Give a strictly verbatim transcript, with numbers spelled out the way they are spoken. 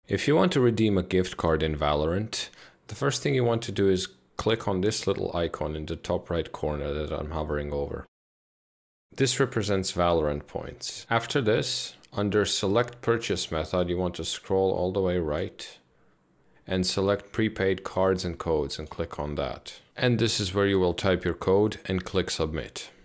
If you want to redeem a gift card in Valorant, the first thing you want to do is click on this little icon in the top right corner that I'm hovering over. This represents Valorant points. After this, under Select Purchase Method, you want to scroll all the way right and select Prepaid Cards and Codes and click on that. And this is where you will type your code and click Submit.